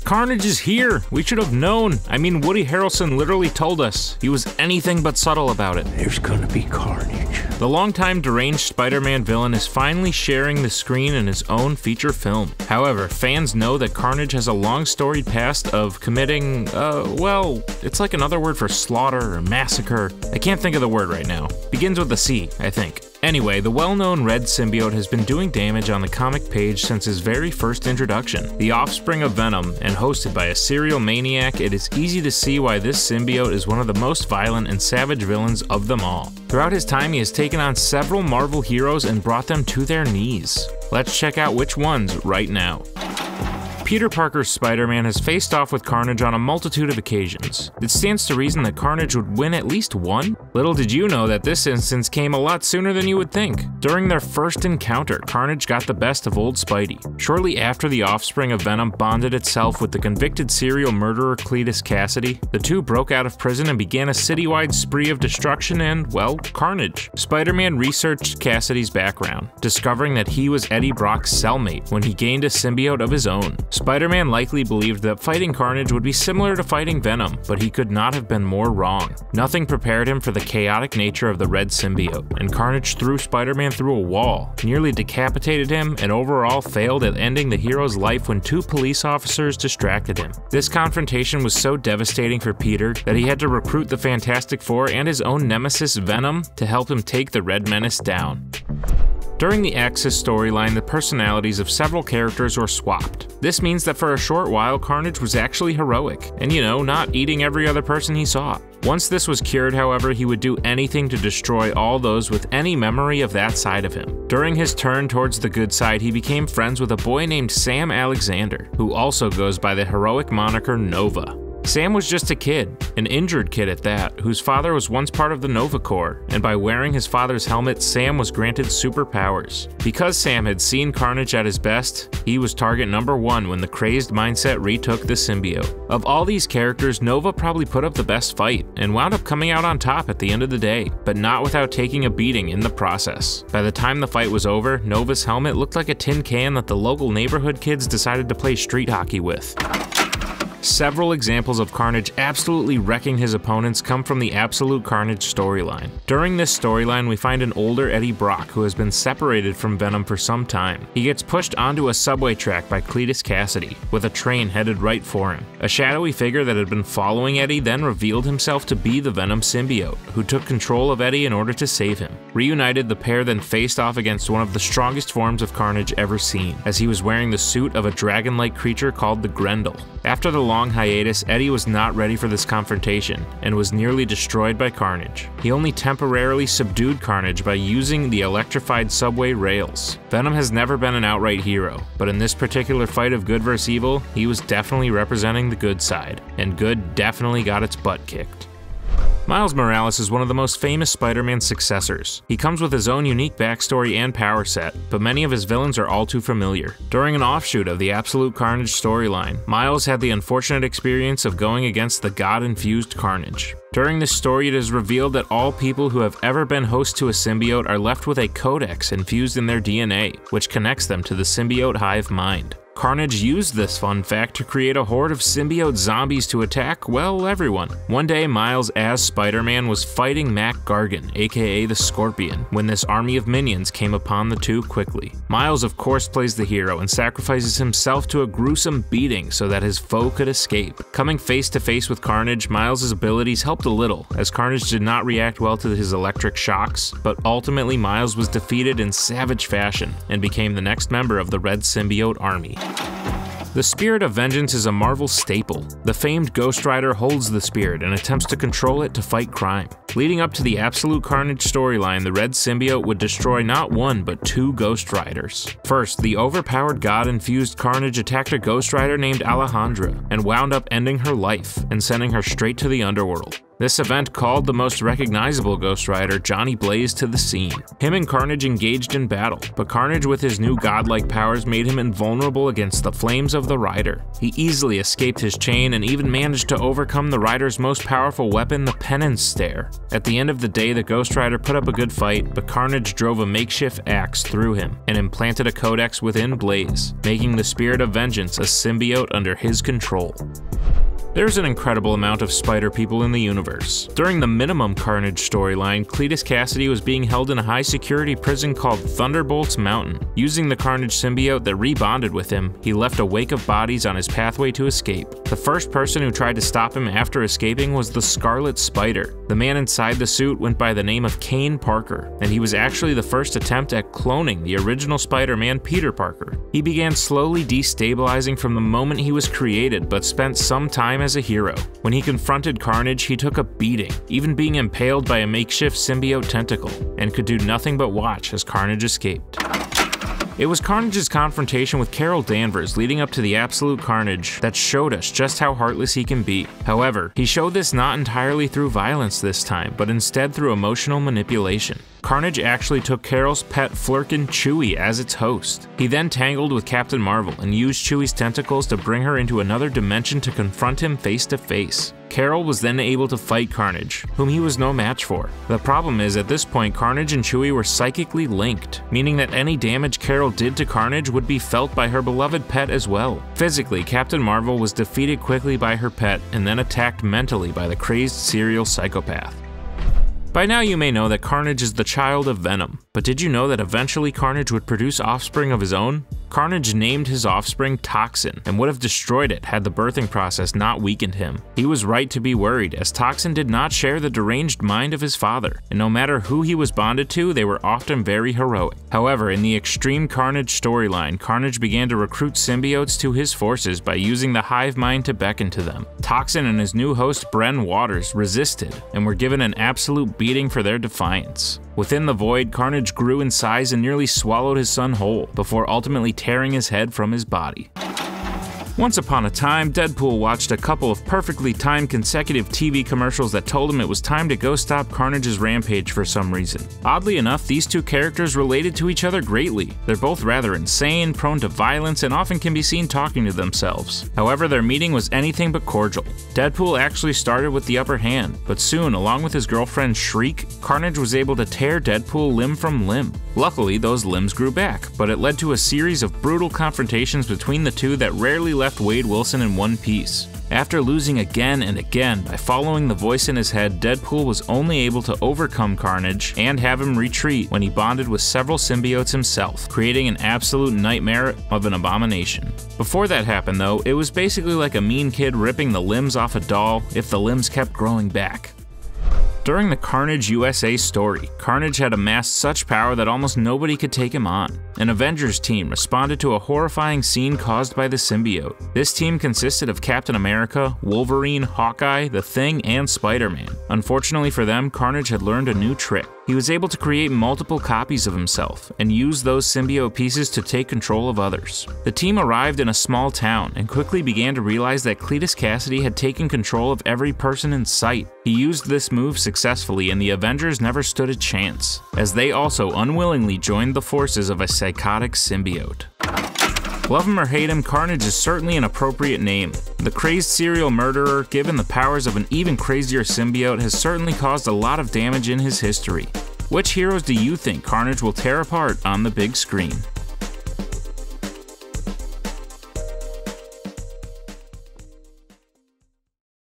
Carnage is here! We should have known! I mean, Woody Harrelson literally told us. He was anything but subtle about it. There's gonna be carnage. The longtime deranged Spider-Man villain is finally sharing the screen in his own feature film. However, fans know that Carnage has a long storied past of committing, well, it's like another word for slaughter or massacre. I can't think of the word right now. Begins with a C, I think. Anyway, the well-known red symbiote has been doing damage on the comic page since his very first introduction. The offspring of Venom, and hosted by a serial maniac, it is easy to see why this symbiote is one of the most violent and savage villains of them all. Throughout his time, he has taken on several Marvel heroes and brought them to their knees. Let's check out which ones right now. Peter Parker's Spider-Man has faced off with Carnage on a multitude of occasions. It stands to reason that Carnage would win at least one. Little did you know that this instance came a lot sooner than you would think. During their first encounter, Carnage got the best of old Spidey. Shortly after the offspring of Venom bonded itself with the convicted serial murderer Cletus Kasady, the two broke out of prison and began a citywide spree of destruction and, well, carnage. Spider-Man researched Kasady's background, discovering that he was Eddie Brock's cellmate when he gained a symbiote of his own. Spider-Man likely believed that fighting Carnage would be similar to fighting Venom, but he could not have been more wrong. Nothing prepared him for the chaotic nature of the red symbiote, and Carnage threw Spider-Man through a wall, nearly decapitated him, and overall failed at ending the hero's life when two police officers distracted him. This confrontation was so devastating for Peter that he had to recruit the Fantastic Four and his own nemesis Venom to help him take the Red Menace down. During the Axis storyline, the personalities of several characters were swapped. This means that for a short while, Carnage was actually heroic, and not eating every other person he saw. Once this was cured, however, he would do anything to destroy all those with any memory of that side of him. During his turn towards the good side, he became friends with a boy named Sam Alexander, who also goes by the heroic moniker Nova. Sam was just a kid, an injured kid at that, whose father was once part of the Nova Corps, and by wearing his father's helmet, Sam was granted superpowers. Because Sam had seen Carnage at his best, he was target number one when the crazed mindset retook the symbiote. Of all these characters, Nova probably put up the best fight, and wound up coming out on top at the end of the day, but not without taking a beating in the process. By the time the fight was over, Nova's helmet looked like a tin can that the local neighborhood kids decided to play street hockey with. Several examples of Carnage absolutely wrecking his opponents come from the Absolute Carnage storyline. During this storyline, we find an older Eddie Brock who has been separated from Venom for some time. He gets pushed onto a subway track by Cletus Kasady, with a train headed right for him. A shadowy figure that had been following Eddie then revealed himself to be the Venom symbiote, who took control of Eddie in order to save him. Reunited, the pair then faced off against one of the strongest forms of Carnage ever seen, as he was wearing the suit of a dragon-like creature called the Grendel. After the long hiatus, Eddie was not ready for this confrontation, and was nearly destroyed by Carnage. He only temporarily subdued Carnage by using the electrified subway rails. Venom has never been an outright hero, but in this particular fight of good versus evil, he was definitely representing the good side, and good definitely got its butt kicked. Miles Morales is one of the most famous Spider-Man successors. He comes with his own unique backstory and power set, but many of his villains are all too familiar. During an offshoot of the Absolute Carnage storyline, Miles had the unfortunate experience of going against the God-infused Carnage. During this story, it is revealed that all people who have ever been host to a symbiote are left with a codex infused in their DNA, which connects them to the symbiote hive mind. Carnage used this fun fact to create a horde of symbiote zombies to attack, well, everyone. One day, Miles as Spider-Man was fighting Mac Gargan, aka the Scorpion, when this army of minions came upon the two quickly. Miles of course plays the hero and sacrifices himself to a gruesome beating so that his foe could escape. Coming face to face with Carnage, Miles' abilities helped a little, as Carnage did not react well to his electric shocks, but ultimately Miles was defeated in savage fashion and became the next member of the Red Symbiote army. The Spirit of Vengeance is a Marvel staple. The famed Ghost Rider holds the spirit and attempts to control it to fight crime. Leading up to the Absolute Carnage storyline, the Red Symbiote would destroy not one but two Ghost Riders. First, the overpowered God-infused Carnage attacked a Ghost Rider named Alejandra and wound up ending her life and sending her straight to the underworld. This event called the most recognizable Ghost Rider, Johnny Blaze, to the scene. Him and Carnage engaged in battle, but Carnage with his new godlike powers made him invulnerable against the flames of the Rider. He easily escaped his chain and even managed to overcome the Rider's most powerful weapon, the Penance Stare. At the end of the day, the Ghost Rider put up a good fight, but Carnage drove a makeshift axe through him and implanted a codex within Blaze, making the spirit of vengeance a symbiote under his control. There's an incredible amount of spider people in the universe. During the Minimum Carnage storyline, Cletus Kasady was being held in a high-security prison called Thunderbolt's Mountain. Using the Carnage symbiote that rebonded with him, he left a wake of bodies on his pathway to escape. The first person who tried to stop him after escaping was the Scarlet Spider. The man inside the suit went by the name of Kane Parker, and he was actually the first attempt at cloning the original Spider-Man Peter Parker. He began slowly destabilizing from the moment he was created, but spent some time as a hero. When he confronted Carnage, he took a beating, even being impaled by a makeshift symbiote tentacle, and could do nothing but watch as Carnage escaped. It was Carnage's confrontation with Carol Danvers leading up to the absolute carnage that showed us just how heartless he can be. However, he showed this not entirely through violence this time, but instead through emotional manipulation. Carnage actually took Carol's pet Flurkin Chewie as its host. He then tangled with Captain Marvel and used Chewie's tentacles to bring her into another dimension to confront him face to face. Carol was then able to fight Carnage, whom he was no match for. The problem is, at this point, Carnage and Chewie were psychically linked, meaning that any damage Carol did to Carnage would be felt by her beloved pet as well. Physically, Captain Marvel was defeated quickly by her pet and then attacked mentally by the crazed serial psychopath. By now you may know that Carnage is the child of Venom, but did you know that eventually Carnage would produce offspring of his own? Carnage named his offspring Toxin, and would have destroyed it had the birthing process not weakened him. He was right to be worried, as Toxin did not share the deranged mind of his father, and no matter who he was bonded to, they were often very heroic. However, in the Extreme Carnage storyline, Carnage began to recruit symbiotes to his forces by using the hive mind to beckon to them. Toxin and his new host Bren Waters resisted, and were given an absolute beating for their defiance. Within the void, Carnage grew in size and nearly swallowed his son whole, before ultimately tearing his head from his body. Once upon a time, Deadpool watched a couple of perfectly timed consecutive TV commercials that told him it was time to go stop Carnage's rampage for some reason. Oddly enough, these two characters related to each other greatly. They're both rather insane, prone to violence, and often can be seen talking to themselves. However, their meeting was anything but cordial. Deadpool actually started with the upper hand, but soon, along with his girlfriend Shriek, Carnage was able to tear Deadpool limb from limb. Luckily, those limbs grew back, but it led to a series of brutal confrontations between the two that rarely left Wade Wilson in one piece. After losing again and again by following the voice in his head, Deadpool was only able to overcome Carnage and have him retreat when he bonded with several symbiotes himself, creating an absolute nightmare of an abomination. Before that happened though, it was basically like a mean kid ripping the limbs off a doll if the limbs kept growing back. During the Carnage USA story, Carnage had amassed such power that almost nobody could take him on. An Avengers team responded to a horrifying scene caused by the symbiote. This team consisted of Captain America, Wolverine, Hawkeye, The Thing, and Spider-Man. Unfortunately for them, Carnage had learned a new trick. He was able to create multiple copies of himself, and use those symbiote pieces to take control of others. The team arrived in a small town, and quickly began to realize that Cletus Kasady had taken control of every person in sight. He used this move successfully, and the Avengers never stood a chance, as they also unwillingly joined the forces of a psychotic symbiote. Love him or hate him, Carnage is certainly an appropriate name. The crazed serial murderer, given the powers of an even crazier symbiote, has certainly caused a lot of damage in his history. Which heroes do you think Carnage will tear apart on the big screen?